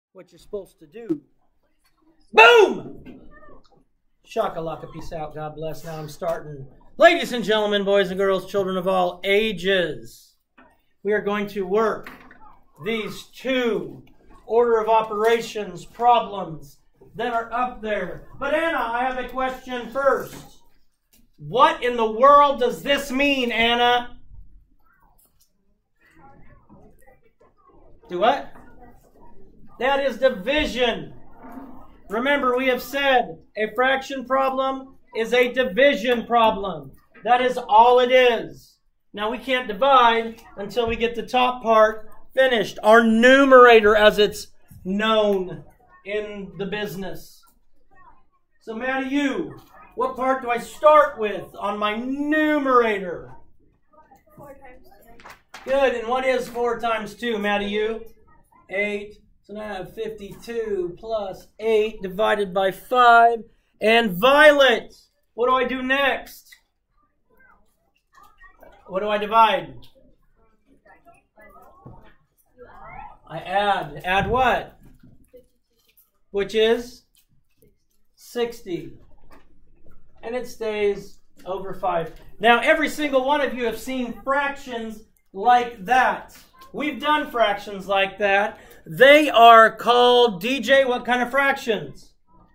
what you're supposed to do. Boom! Shakalaka, peace out, God bless. Now I'm starting. Ladies and gentlemen, boys and girls, children of all ages, we are going to work these two order of operations problems that are up there. But Anna, I have a question first. What in the world does this mean, Anna? Do what? That is division. Remember, we have said a fraction problem is a division problem. That is all it is. Now, we can't divide until we get the top part finished. Our numerator, as it's known in the business. So, Maddie, what part do I start with on my numerator? 4 times 2. Good. And what is 4 times 2, Maddie? 8. So now I have 52 plus 8 divided by 5. And Violet, what do I do next? What do I divide? I add. Add what? Which is 60. And it stays over 5. Now, every single one of you have seen fractions like that. We've done fractions like that. They are called, DJ, what kind of fractions?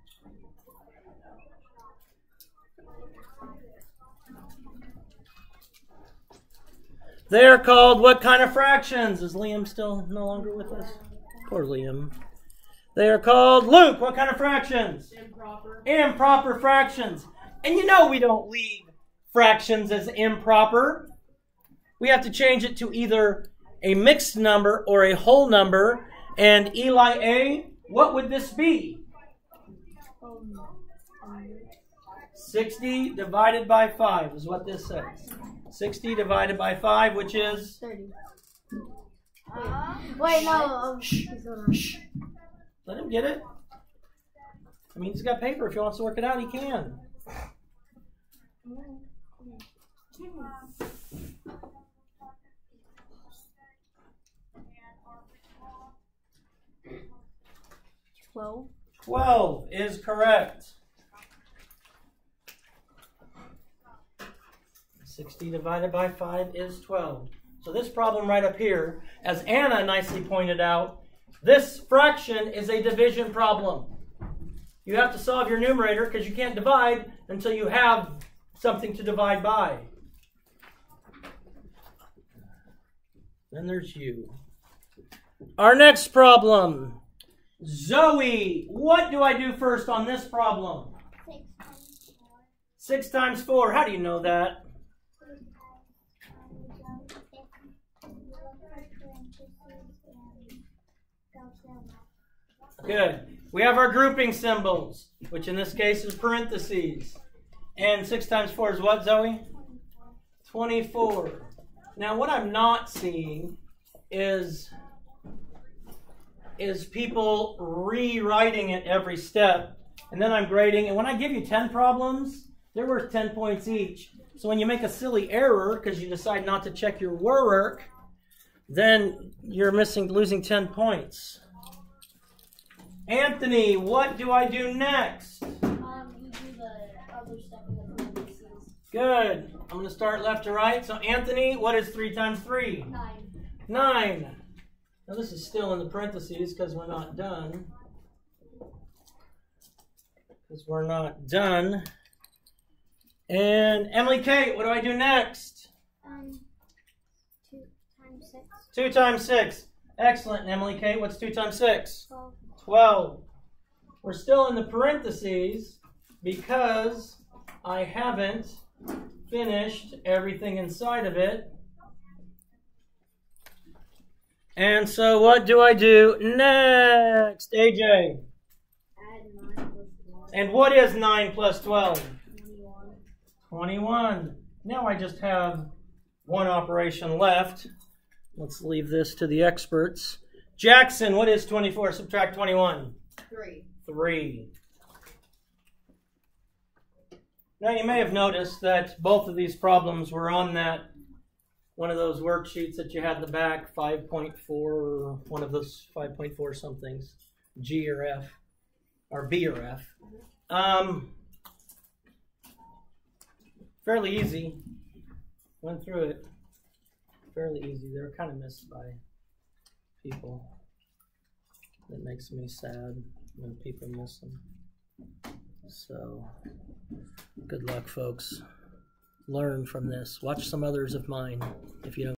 They are called what kind of fractions? Is Liam still no longer with us? Poor Liam. They are called, Luke, what kind of fractions? Improper. Improper fractions. And you know we don't leave fractions as improper. We have to change it to either a mixed number or a whole number. And Eli A., what would this be? 60 divided by 5 is what this says. 60 divided by 5, which is? 30. Wait, no. Shh. Shh. Let him get it. I mean, he's got paper. If he wants to work it out, he can. $12. 12 is correct. 60 divided by 5 is 12. So this problem right up here, as Anna nicely pointed out, this fraction is a division problem. You have to solve your numerator because you can't divide until you have something to divide by. Then there's you. Our next problem. Zoe, what do I do first on this problem? 6 times 4. How do you know that? Good. We have our grouping symbols, which in this case is parentheses. And 6 times 4 is what, Zoe? 24. Now, what I'm not seeing is people rewriting it every step. And then I'm grading. And when I give you 10 problems, they're worth 10 points each. So when you make a silly error because you decide not to check your work, then you're losing 10 points. Anthony, what do I do next? You do the other stuff in the parentheses. Good. I'm going to start left to right. So Anthony, what is 3 times 3? 9. 9. Now this is still in the parentheses because we're not done. And Emily Kate, what do I do next? 2 times 6. 2 times 6. Excellent. And Emily Kate, what's 2 times 6? 12. 12. We're still in the parentheses because I haven't finished everything inside of it. And so what do I do next, AJ? Add 9 plus 1. And what is 9 plus 12? 21. 21. Now I just have one operation left. Let's leave this to the experts. Jackson, what is 24? Subtract 21. 3. 3. Now you may have noticed that both of these problems were on that one of those worksheets that you had in the back, 5.4, one of those 5.4 somethings. G or F, or B or F. Fairly easy. Went through it. Fairly easy. They were kind of missed by people. That makes me sad when people miss them. So, good luck, folks. Learn from this. Watch some others of mine if you don't.